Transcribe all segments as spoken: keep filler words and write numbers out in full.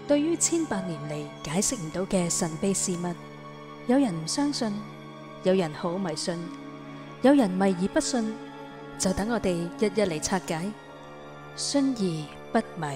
對於千百年嚟解釋唔到嘅神秘事物，有人唔相信，有人好迷信，有人迷而不信，就等我哋一一嚟拆解，信而不迷。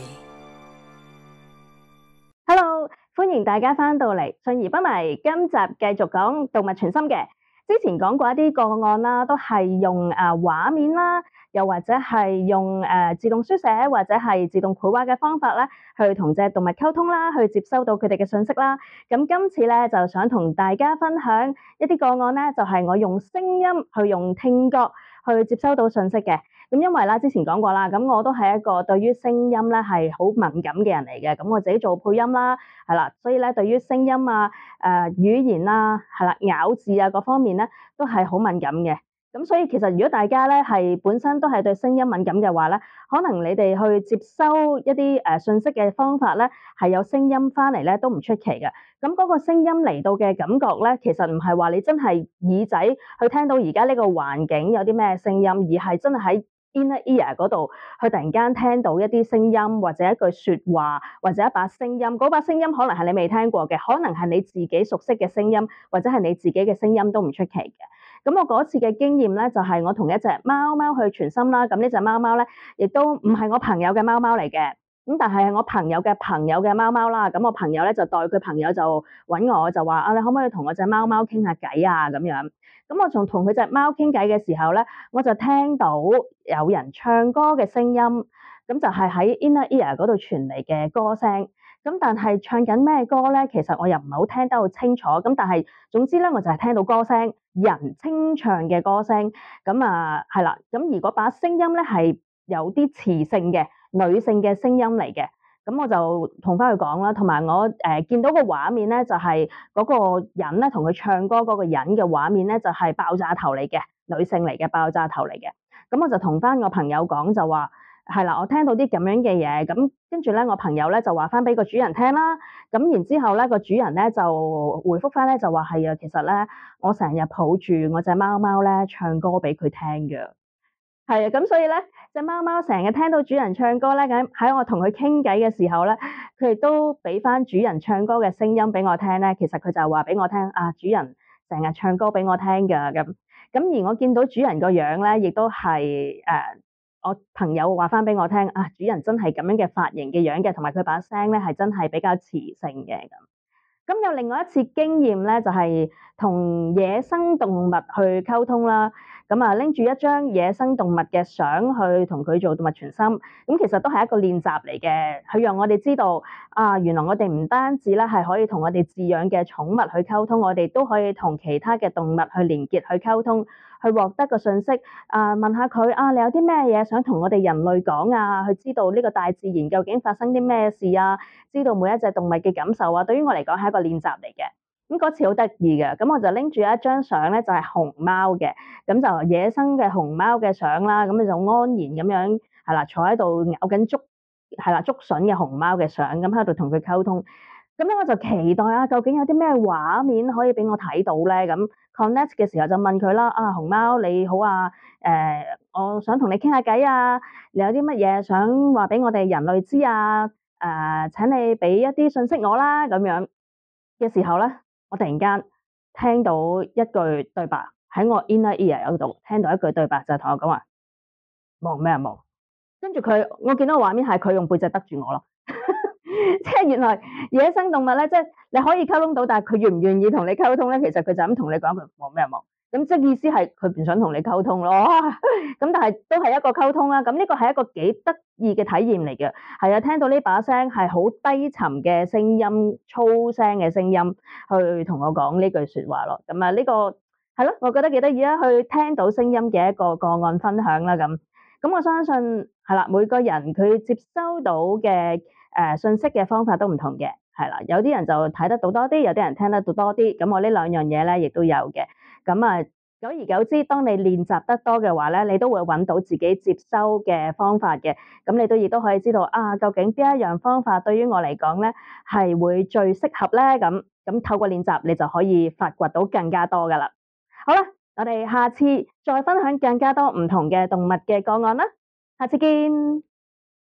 Hello，歡迎大家翻到嚟，信而不迷。今集繼續講動物傳心嘅。之前講過一啲個案啦，都係用誒畫面啦，又或者係用誒自動書寫或者係自動繪畫嘅方法咧，去同隻動物溝通啦，去接收到佢哋嘅信息啦。咁今次咧就想同大家分享一啲個案咧，就係我用聲音去用聽覺去接收到信息嘅。咁因為啦，之前講過啦，咁我都係一個對於聲音咧係好敏感嘅人嚟嘅。咁我自己做配音啦，係啦，所以咧對於聲音啊、誒、呃、語言啊、係啦咬字啊各方面咧都係好敏感嘅。咁所以其實如果大家咧係本身都係對聲音敏感嘅話咧，可能你哋去接收一啲誒信息嘅方法咧係有聲音翻嚟咧都唔出奇嘅。咁嗰個聲音嚟到嘅感覺咧，其實唔係話你真係耳仔去聽到而家呢個環境有啲咩聲音，而係真係喺inner ear 嗰度，佢突然間聽到一啲聲音，或者一句説話，或者一把聲音，嗰把聲音可能係你未聽過嘅，可能係你自己熟悉嘅聲音，或者係你自己嘅聲音都唔出奇嘅。咁我嗰次嘅經驗咧，就係我同一隻貓貓去傳心啦。咁呢隻貓貓咧，亦都唔係我朋友嘅貓貓嚟嘅。咁但係我朋友嘅朋友嘅貓貓啦。咁我朋友咧就代佢朋友就揾我，就話啊，你可唔可以同我隻貓貓傾下偈啊？咁樣。咁我仲同佢隻貓傾偈嘅時候咧，我就聽到有人唱歌嘅聲音，咁就係喺 inner ear 嗰度傳嚟嘅歌聲。咁但係唱緊咩歌咧？其實我又唔係好聽得好清楚。咁但係總之咧，我就係聽到歌聲，人清唱嘅歌聲。咁啊係啦。咁而嗰把聲音咧係有啲磁性嘅女性嘅聲音嚟嘅。咁我就同翻佢講啦，同埋我誒、呃、見到個畫面咧，就係、是、嗰個人咧同佢唱歌嗰個人嘅畫面咧，就係、是、爆炸頭嚟嘅，女性嚟嘅爆炸頭嚟嘅。咁我就同翻我朋友講，就話係啦，我聽到啲咁樣嘅嘢。咁跟住咧，我朋友咧就話翻俾個主人聽啦。咁然之後咧，個主人咧就回覆翻咧，就話係啊，其實咧我成日抱住我隻貓貓咧唱歌俾佢聽嘅。係啊，咁所以咧，隻貓貓成日聽到主人唱歌咧，咁喺我同佢傾偈嘅時候咧，佢亦都俾翻主人唱歌嘅聲音俾我聽咧。其實佢就話俾我聽啊，主人成日唱歌俾我聽㗎咁。咁而我見到主人個樣咧，亦都係誒，我朋友話翻俾我聽啊，主人真係咁樣嘅髮型嘅樣嘅，同埋佢把聲咧係真係比較磁性嘅咁。咁有另外一次經驗咧，就係同野生動物去溝通啦。咁啊，拎住一張野生動物嘅相去同佢做動物傳心。咁其實都係一個練習嚟嘅，去讓我哋知道啊，原來我哋唔單止咧係可以同我哋飼養嘅寵物去溝通，我哋都可以同其他嘅動物去連結去溝通，去獲得個信息。啊，問下佢啊，你有啲咩嘢想同我哋人類講啊？去知道呢個大自然究竟發生啲咩事啊？知道每一隻動物嘅感受啊。對於我嚟講係一個練習嚟嘅。咁嗰次好得意嘅，咁我就拎住一張相咧，就係熊貓嘅，咁就野生嘅熊貓嘅相啦，咁就安然咁樣係啦，坐喺度咬緊竹係啦竹筍嘅熊貓嘅相，咁喺度同佢溝通。咁咧我就期待啊，究竟有啲咩畫面可以俾我睇到咧？咁 connect 嘅時候就問佢啦，啊熊貓你好啊，誒、呃、我想同你傾下偈啊，你有啲乜嘢想話俾我哋人類知啊？誒、呃、請你俾一啲信息我啦，咁樣嘅時候咧。我突然間聽到一句對白喺我 inner ear 嗰度，聽到一句對白就係同我講話望咩啊望，跟住佢我見到個畫面係佢用背脊得住我咯，即係原來野生動物咧，即係你可以溝通到，但係佢願唔願意同你溝通咧？其實佢就咁同你講佢望咩啊望，咁即係意思係佢唔想同你溝通咯。咁但係都係一個溝通啦。咁呢個係一個幾得意嘅體驗嚟嘅，係啊，聽到呢把聲係好低沉嘅聲音、粗聲嘅聲音，去同我講呢句説話咯。咁啊，呢個係咯，我覺得幾得意啦，去聽到聲音嘅一個個案分享啦。咁咁我相信係啦，每個人佢接收到嘅誒信息嘅方法都唔同嘅，係啦，有啲人就睇得到多啲，有啲人聽得到多啲。咁我呢兩樣嘢咧，亦都有嘅。咁啊，久而久之，當你練習得多嘅話咧，你都會揾到自己接收嘅方法嘅。咁你都亦都可以知道啊，究竟邊一樣方法對於我嚟講咧係會最適合咧？咁咁透過練習，你就可以發掘到更加多噶啦。好啦，我哋下次再分享更加多唔同嘅動物嘅個案啦。下次見。